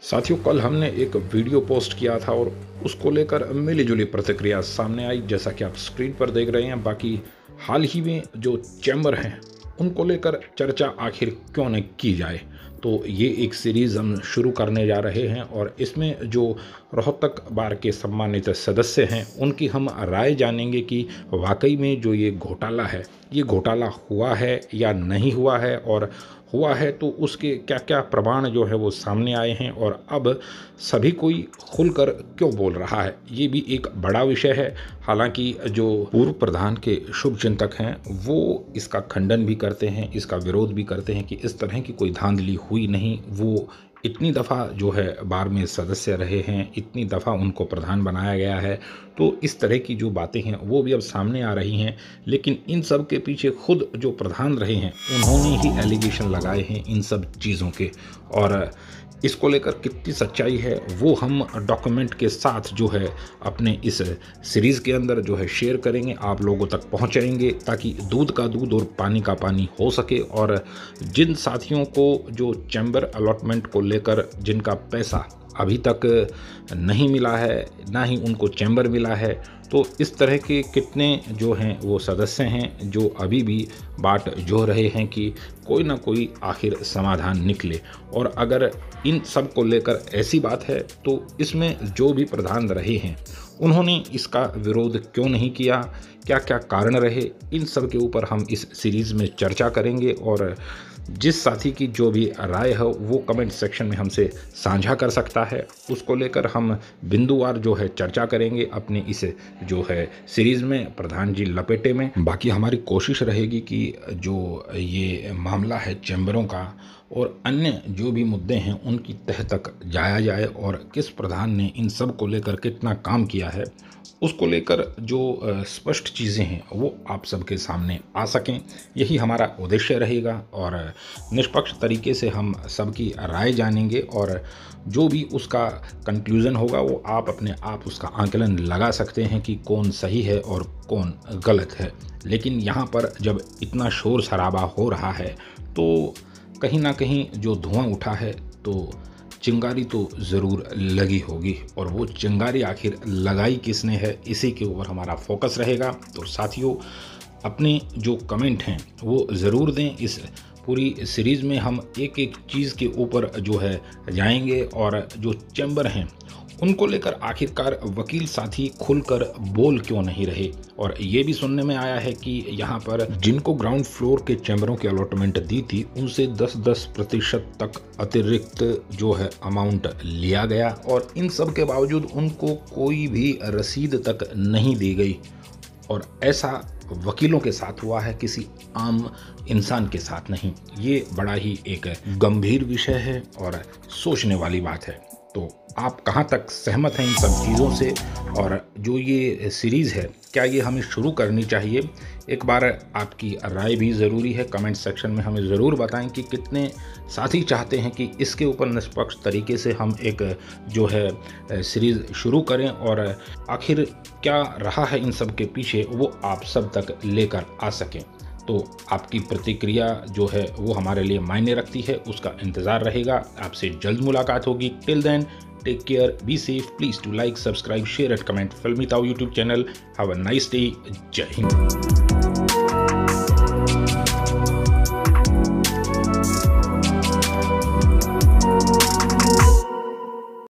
साथियों, कल हमने एक वीडियो पोस्ट किया था और उसको लेकर मिली जुली प्रतिक्रिया सामने आई, जैसा कि आप स्क्रीन पर देख रहे हैं। बाकी हाल ही में जो चैम्बर हैं उनको लेकर चर्चा आखिर क्यों न की जाए, तो ये एक सीरीज़ हम शुरू करने जा रहे हैं और इसमें जो रोहतक बार के सम्मानित सदस्य हैं उनकी हम राय जानेंगे कि वाकई में जो ये घोटाला है, ये घोटाला हुआ है या नहीं हुआ है, और हुआ है तो उसके क्या क्या प्रमाण जो है वो सामने आए हैं और अब सभी कोई खुलकर क्यों बोल रहा है। ये भी एक बड़ा विषय है। हालांकि जो पूर्व प्रधान के शुभचिंतक हैं वो इसका खंडन भी करते हैं, इसका विरोध भी करते हैं कि इस तरह की कोई धांधली हुई नहीं। वो इतनी दफ़ा जो है बार में सदस्य रहे हैं, इतनी दफ़ा उनको प्रधान बनाया गया है, तो इस तरह की जो बातें हैं वो भी अब सामने आ रही हैं। लेकिन इन सब के पीछे खुद जो प्रधान रहे हैं उन्होंने ही एलिगेशन लगाए हैं इन सब चीज़ों के, और इसको लेकर कितनी सच्चाई है वो हम डॉक्यूमेंट के साथ जो है अपने इस सीरीज़ के अंदर जो है शेयर करेंगे, आप लोगों तक पहुंचाएंगे, ताकि दूध का दूध और पानी का पानी हो सके। और जिन साथियों को जो चैम्बर अलॉटमेंट को लेकर जिनका पैसा अभी तक नहीं मिला है, ना ही उनको चैम्बर मिला है, तो इस तरह के कितने जो हैं वो सदस्य हैं जो अभी भी बाट जो रहे हैं कि कोई ना कोई आखिर समाधान निकले। और अगर इन सब को लेकर ऐसी बात है तो इसमें जो भी प्रधान रहे हैं उन्होंने इसका विरोध क्यों नहीं किया, क्या क्या कारण रहे, इन सब के ऊपर हम इस सीरीज़ में चर्चा करेंगे। और जिस साथी की जो भी राय है वो कमेंट सेक्शन में हमसे साझा कर सकता है, उसको लेकर हम बिंदुवार जो है चर्चा करेंगे अपने इस जो है सीरीज़ में प्रधान जी लपेटे में। बाकी हमारी कोशिश रहेगी कि जो ये मामला है चैम्बरों का और अन्य जो भी मुद्दे हैं उनकी तह तक जाया जाए और किस प्रधान ने इन सब को लेकर कितना काम किया है उसको लेकर जो स्पष्ट चीज़ें हैं वो आप सबके सामने आ सकें, यही हमारा उद्देश्य रहेगा। और निष्पक्ष तरीके से हम सबकी राय जानेंगे और जो भी उसका कंक्लूज़न होगा वो आप अपने आप उसका आंकलन लगा सकते हैं कि कौन सही है और कौन गलत है। लेकिन यहाँ पर जब इतना शोर शराबा हो रहा है तो कहीं ना कहीं जो धुआं उठा है तो चिंगारी तो ज़रूर लगी होगी, और वो चिंगारी आखिर लगाई किसने है इसी के ऊपर हमारा फोकस रहेगा। तो साथियों, अपने जो कमेंट हैं वो ज़रूर दें। इस पूरी सीरीज़ में हम एक एक चीज़ के ऊपर जो है जाएंगे और जो चैम्बर हैं उनको लेकर आखिरकार वकील साथी खुलकर बोल क्यों नहीं रहे। और ये भी सुनने में आया है कि यहाँ पर जिनको ग्राउंड फ्लोर के चैम्बरों की अलॉटमेंट दी थी उनसे 10% तक अतिरिक्त जो है अमाउंट लिया गया, और इन सब के बावजूद उनको कोई भी रसीद तक नहीं दी गई। और ऐसा वकीलों के साथ हुआ है, किसी आम इंसान के साथ नहीं। ये बड़ा ही एक गंभीर विषय है और सोचने वाली बात है। तो आप कहाँ तक सहमत हैं इन सब चीज़ों से, और जो ये सीरीज़ है क्या ये हमें शुरू करनी चाहिए? एक बार आपकी राय भी ज़रूरी है। कमेंट सेक्शन में हमें ज़रूर बताएं कि कितने साथी चाहते हैं कि इसके ऊपर निष्पक्ष तरीके से हम एक जो है सीरीज़ शुरू करें, और आखिर क्या रहा है इन सब के पीछे वो आप सब तक लेकर आ सकें। तो आपकी प्रतिक्रिया जो है वो हमारे लिए मायने रखती है, उसका इंतज़ार रहेगा। आपसे जल्द मुलाकात होगी। Till then, take care, be safe, please to like, subscribe, share and comment फिल्मी ताऊ YouTube channel. Have a nice day. जय हिंद।